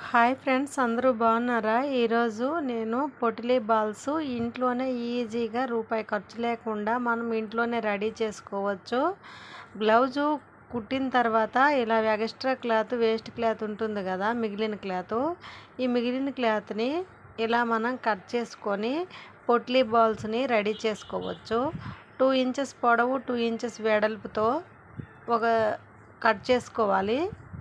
Hi friends, అందరూ బాగున్నారా? ఈరోజు నేను పొటిలీ బాల్స్ ఇంట్లోనే ఈజీగా రూపాయి ఖర్చు లేకుండా మనం ఇంట్లోనే రెడీ చేసుకోవచ్చు. బ్లౌజు కుట్టిన తర్వాత ఇలా ఎక్స్ట్రా క్లాత్, వేస్ట్ క్లాత్ ఉంటుంది కదా, మిగిలిన క్లాత్. ఈ మిగిలిన క్లాత్ని ఇలా మనం కట్ చేసుకొని పొటిలీ బాల్స్ని రెడీ చేసుకోవచ్చు. 2 ఇంచెస్ పొడవు, 2 ఇంచెస్ వెడల్పుతో ఒక కట్ చేసుకోవాలి.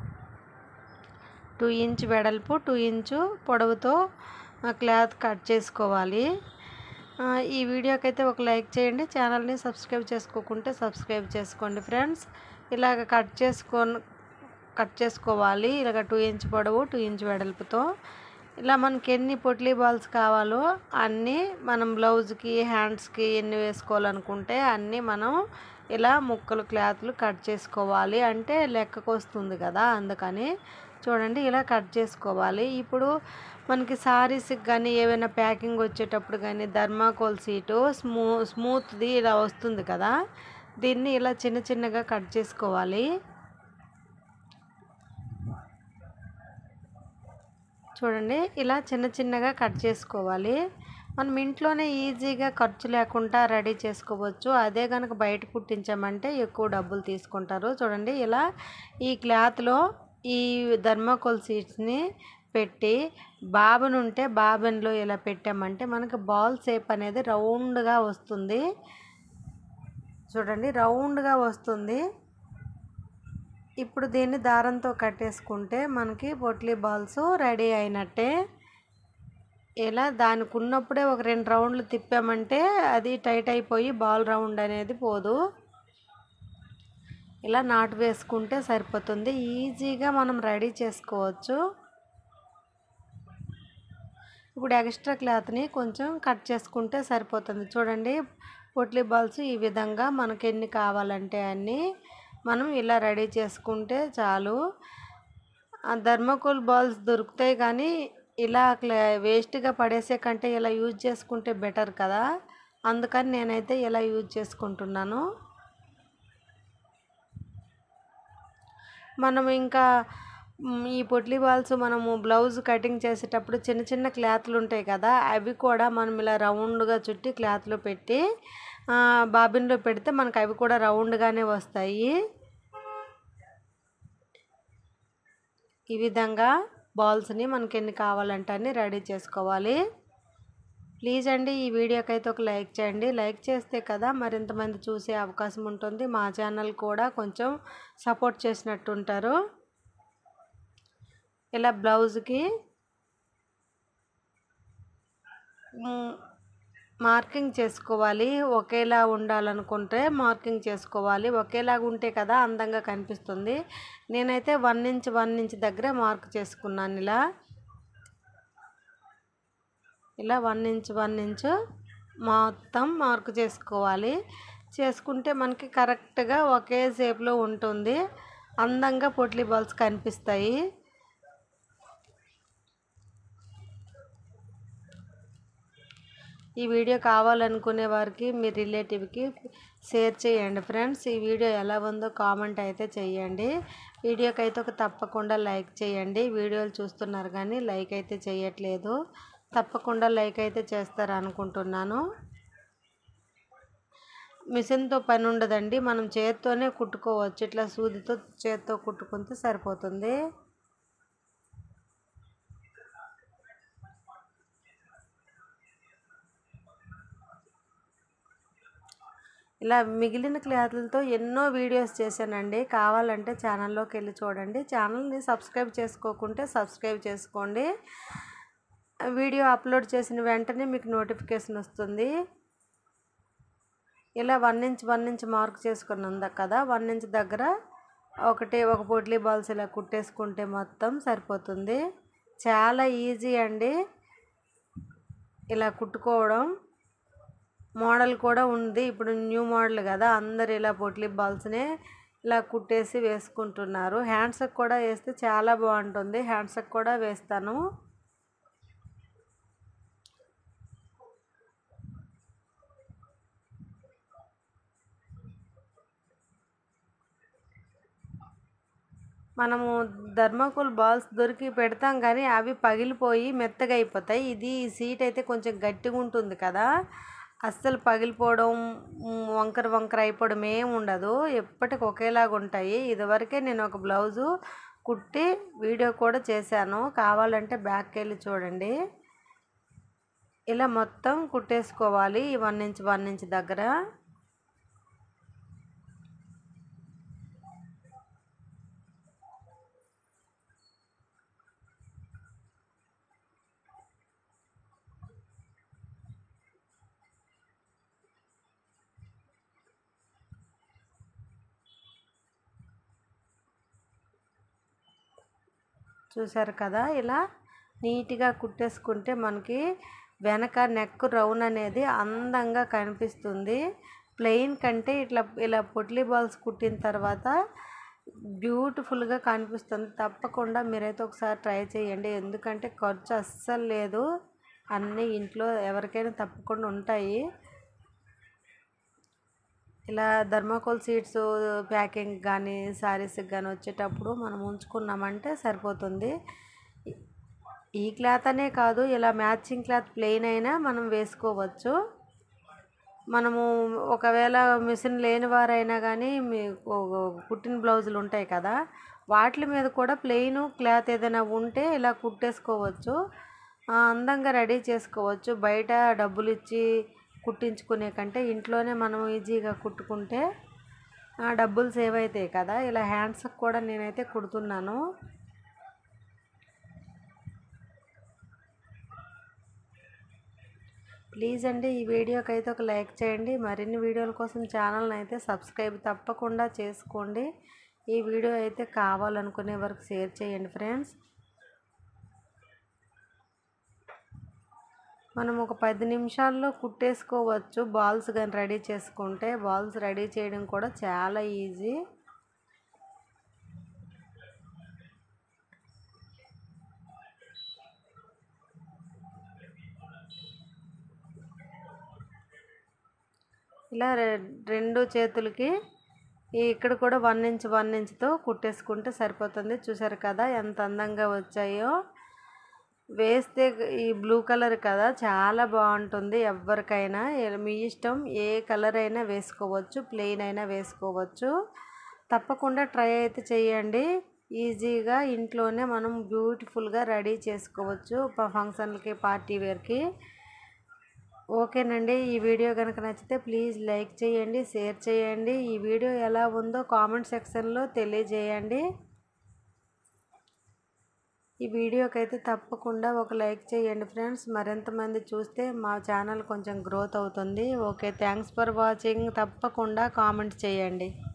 2 ఇంచ్ వెడల్పు, 2 ఇంచు పొడవుతో క్లాత్ కట్ చేసుకోవాలి. ఈ వీడియోకి అయితే ఒక లైక్ చేయండి. ఛానల్ని సబ్స్క్రైబ్ చేసుకోకుంటే సబ్స్క్రైబ్ చేసుకోండి ఫ్రెండ్స్. ఇలాగ కట్ చేసుకోవాలి. ఇలాగ 2 ఇంచ్ పొడవు, 2 ఇంచ్ వెడల్పుతో. ఇలా మనకి ఎన్ని పొట్లీ బాల్స్ కావాలో అన్నీ మనం బ్లౌజ్కి, హ్యాండ్స్కి ఎన్ని వేసుకోవాలనుకుంటే అన్నీ మనం ఇలా ముక్కలు క్లాత్లు కట్ చేసుకోవాలి. అంటే లెక్కకు వస్తుంది కదా, అందుకని చూడండి ఇలా కట్ చేసుకోవాలి. ఇప్పుడు మనకి సారీస్కి కానీ ఏమైనా ప్యాకింగ్ వచ్చేటప్పుడు కానీ థర్మాకోల్ షీటు స్మూత్ది ఇలా వస్తుంది కదా, దీన్ని ఇలా చిన్న చిన్నగా కట్ చేసుకోవాలి. చూడండి ఇలా చిన్న చిన్నగా కట్ చేసుకోవాలి. మనం ఇంట్లోనే ఈజీగా ఖర్చు లేకుండా రెడీ చేసుకోవచ్చు. అదే కనుక బయట కుట్టించామంటే ఎక్కువ డబ్బులు తీసుకుంటారు. చూడండి ఇలా ఈ క్లాత్లో ఈ థర్మాకోల్ షీట్స్ని పెట్టి బాబిన్ బాబిన్లో ఇలా పెట్టామంటే మనకి బాల్ షేప్ అనేది రౌండ్గా వస్తుంది. చూడండి రౌండ్గా వస్తుంది. ఇప్పుడు దీన్ని దారంతో కట్టేసుకుంటే మనకి పొట్లీ బాల్స్ రెడీ అయినట్టే. ఇలా దానికి ఉన్నప్పుడే ఒక 2 రౌండ్లు తిప్పామంటే అది టైట్ అయిపోయి బాల్ రౌండ్ అనేది పోదు. ఇలా నాటు వేసుకుంటే సరిపోతుంది. ఈజీగా మనం రెడీ చేసుకోవచ్చు. ఇప్పుడు ఎక్స్ట్రా క్లాత్ని కొంచెం కట్ చేసుకుంటే సరిపోతుంది. చూడండి పొట్లీ బాల్స్ ఈ విధంగా మనకి ఎన్ని కావాలంటే అన్నీ మనం ఇలా రెడీ చేసుకుంటే చాలు. థర్మాకోల్ బాల్స్ దొరుకుతాయి కానీ ఇలా వేస్ట్గా పడేసే కంటే ఇలా యూజ్ చేసుకుంటే బెటర్ కదా, అందుకని నేనైతే ఇలా యూజ్ చేసుకుంటున్నాను. మనం ఇంకా ఈ పొట్లీ బాల్స్ మనము బ్లౌజ్ కటింగ్ చేసేటప్పుడు చిన్న చిన్న క్లాత్లు ఉంటాయి కదా, అవి కూడా మనం ఇలా రౌండ్గా చుట్టి క్లాత్లో పెట్టి బాబిన్లో పెడితే మనకు అవి కూడా రౌండ్గానే వస్తాయి. ఈ విధంగా బాల్స్ని మనకి ఎన్ని కావాలంటే అన్ని రెడీ చేసుకోవాలి. ప్లీజ్ అండి ఈ వీడియోకి అయితే ఒక లైక్ చేయండి. లైక్ చేస్తే కదా మరింతమంది చూసే అవకాశం ఉంటుంది. మా ఛానల్ కూడా కొంచెం సపోర్ట్ చేసినట్టు ఉంటారు. ఇలా బ్లౌజ్కి మార్కింగ్ చేసుకోవాలి. ఒకేలా ఉండాలనుకుంటే మార్కింగ్ చేసుకోవాలి. ఒకేలాగా ఉంటే కదా అందంగా కనిపిస్తుంది. నేనైతే 1 ఇంచ్ దగ్గర మార్క్ చేసుకున్నాను. ఇలా 1 ఇంచ్ మొత్తం మార్క్ చేసుకోవాలి. చేసుకుంటే మనకి కరెక్ట్గా ఒకే షేప్లో ఉంటుంది. అందంగా పొట్లీ బాల్స్ కనిపిస్తాయి. ఈ వీడియో కావాలనుకునే వారికి మీ రిలేటివ్కి షేర్ చేయండి ఫ్రెండ్స్. ఈ వీడియో ఎలా ఉందో కామెంట్ అయితే చేయండి. వీడియోకి అయితే ఒక తప్పకుండా లైక్ చేయండి. వీడియోలు చూస్తున్నారు కానీ లైక్ అయితే చేయట్లేదు. తప్పకుండా లైక్ అయితే చేస్తారు అనుకుంటున్నాను. మిషన్తో పని ఉండదండి, మనం చేత్తోనే కుట్టుకోవచ్చు. ఇట్లా సూదితో చేత్తో కుట్టుకుంటే సరిపోతుంది. ఇలా మిగిలిన క్లాత్లతో ఎన్నో వీడియోస్ చేశానండి. కావాలంటే ఛానల్లోకి వెళ్ళి చూడండి. ఛానల్ని సబ్స్క్రైబ్ చేసుకోకుంటే సబ్స్క్రైబ్ చేసుకోండి. వీడియో అప్లోడ్ చేసిన వెంటనే మీకు నోటిఫికేషన్ వస్తుంది. ఇలా 1 ఇంచ్ మార్క్ చేసుకుని ఉంది కదా, 1 ఇంచ్ దగ్గర ఒక పొట్లీ బాల్స్ ఇలా కుట్టేసుకుంటే మొత్తం సరిపోతుంది. చాలా ఈజీ అండి ఇలా కుట్టుకోవడం. మోడల్ కూడా ఉంది, ఇప్పుడు న్యూ మోడల్ కదా, అందరు ఇలా పొట్లీ బాల్స్నే ఇలా కుట్టేసి వేసుకుంటున్నారు. హ్యాండ్స్కి కూడా వేస్తే చాలా బాగుంటుంది. హ్యాండ్స్కి కూడా వేస్తాను. మనము థర్మాకోల్ బాల్స్ దొరికి పెడతాం కానీ అవి పగిలిపోయి మెత్తగా అయిపోతాయి. ఇది సీట్ అయితే కొంచెం గట్టిగా ఉంటుంది కదా, అస్సలు పగిలిపోవడం వంకర వంకర అయిపోవడం ఏం ఉండదు, ఎప్పటికి ఒకేలాగా ఉంటాయి. ఇదివరకే నేను ఒక బ్లౌజు కుట్టి వీడియో కూడా చేశాను, కావాలంటే బ్యాక్కి వెళ్ళి చూడండి. ఇలా మొత్తం కుట్టేసుకోవాలి 1 ఇంచ్ 1 ఇంచ్ దగ్గర. చూసారు కదా, ఇలా నీట్గా కుట్టేసుకుంటే మనకి వెనక నెక్ రౌండ్ అనేది అందంగా కనిపిస్తుంది. ప్లెయిన్ కంటే ఇలా పొట్లీ బాల్స్ కుట్టిన తర్వాత బ్యూటిఫుల్గా కనిపిస్తుంది. తప్పకుండా మీరైతే ఒకసారి ట్రై చేయండి, ఎందుకంటే ఖర్చు అస్సలు లేదు, అన్నీ ఇంట్లో ఎవరికైనా తప్పకుండా ఉంటాయి. ఇలా థర్మాకోల్ షీట్స్ ప్యాకింగ్ కానీ శారీస్కి కానీ వచ్చేటప్పుడు మనం ఉంచుకున్నామంటే సరిపోతుంది. ఈ క్లాత్ అనే కాదు, ఇలా మ్యాచింగ్ క్లాత్ ప్లెయిన్ అయినా మనం వేసుకోవచ్చు. మనము ఒకవేళ మిషన్ లేని వారైనా కానీ కుట్టిన బ్లౌజులు ఉంటాయి కదా, వాటి మీద కూడా ప్లెయిన్ క్లాత్ ఏదైనా ఉంటే ఇలా కుట్టేసుకోవచ్చు, అందంగా రెడీ చేసుకోవచ్చు. బయట డబ్బులు ఇచ్చి కుట్టించుకునే కంటే ఇంట్లోనే మనం ఈజీగా కుట్టుకుంటే డబ్బులు సేవ్ అవుతాయి కదా. ఇలా హ్యాండ్స్కి కూడా నేనైతే కుడుతున్నాను. ప్లీజ్ అండి, ఈ వీడియోకి అయితే ఒక లైక్ చేయండి. మరిన్ని వీడియోల కోసం ఛానల్ని అయితే సబ్స్క్రైబ్ తప్పకుండా చేసుకోండి. ఈ వీడియో అయితే కావాలనుకునే వరకు షేర్ చేయండి ఫ్రెండ్స్. మనం ఒక 10 నిమిషాల్లో కుట్టేసుకోవచ్చు బాల్స్ కానీ రెడీ చేసుకుంటే. బాల్స్ రెడీ చేయడం కూడా చాలా ఈజీ. ఇలా రెండు చేతులకి ఇక్కడ కూడా 1 ఇంచ్ 1 ఇంచ్తో కుట్టేసుకుంటే సరిపోతుంది. చూసారు కదా ఎంత అందంగా వచ్చాయో. వేస్తే ఈ బ్లూ కలర్ కదా, చాలా బాగుంటుంది. ఎవరికైనా మీ ఇష్టం, ఏ కలర్ అయినా వేసుకోవచ్చు, ప్లెయిన్ అయినా వేసుకోవచ్చు. తప్పకుండా ట్రై అయితే చేయండి. ఈజీగా ఇంట్లోనే మనం బ్యూటిఫుల్గా రెడీ చేసుకోవచ్చు ఫంక్షన్లకి, పార్టీ వేర్కి. ఓకేనండి, ఈ వీడియో కనుక నచ్చితే ప్లీజ్ లైక్ చేయండి, షేర్ చేయండి. ఈ వీడియో ఎలా ఉందో కామెంట్ సెక్షన్లో తెలియజేయండి. ఈ వీడియోకి అయితే తప్పకుండా ఒక లైక్ చేయండి ఫ్రెండ్స్. మరింతమంది చూస్తే మా ఛానల్ కొంచెం గ్రోత్ అవుతుంది. Okay, thanks for watching. తప్పకుండా కామెంట్ చేయండి.